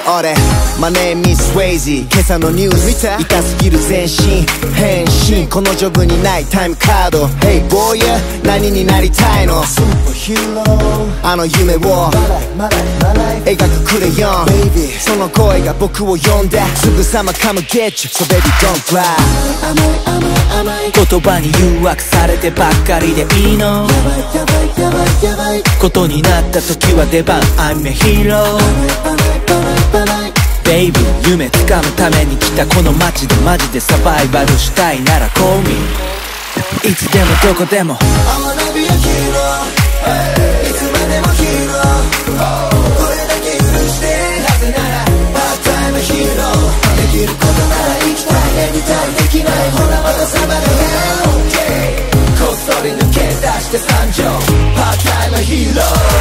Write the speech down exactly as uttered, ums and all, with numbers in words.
俺 My name is Swayze 今朝のニュース痛すぎる全身変身このジョブにないタイムカード Hey boy 何になりたいのスーパーヒーローあの夢を描くクレヨン Baby その声が僕を呼んですぐさま Come get you So baby don't cry 甘い甘い甘い言葉に誘惑されてばっかりでいいのやばいやばいやばいやばいことになった時は出番 I'm a hero Baby 夢つかむために来たこの街でマジでサバイバルしたいなら Call me いつでもどこでも I wanna be a hero いつまでもヒーローこれだけ許してなぜなら Part time hero できることなら生きたい Anytime できないほらまたサバの Hell こっそり抜け出して参上 Part time hero